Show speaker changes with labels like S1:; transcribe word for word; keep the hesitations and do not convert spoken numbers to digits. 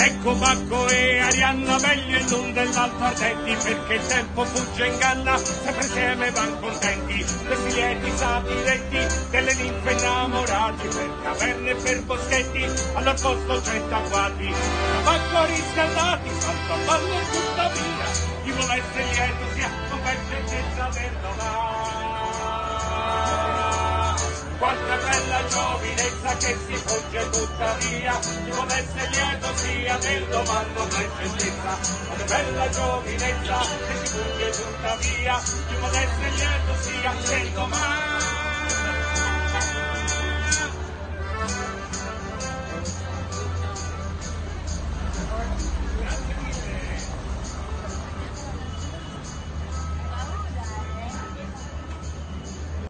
S1: Ecco Bacco e Arianna, meglio in l'un dell'altro ardenti, perché il tempo fugge e inganna, sempre insieme van contenti, questi lieti satiretti, delle ninfe innamorati, per caverne e per boschetti, al loro posto cento agguati, Bacco riscaldati, salto a ballo e tuttavia, chi vuole essere lieto sia con per certezza del domani. Quanta bella giovinezza che si fugge tuttavia, chi vuole essere lieto sia del domani con certezza. Quanta bella giovinezza che si fugge tuttavia, chi vuole essere lieto sia del domani.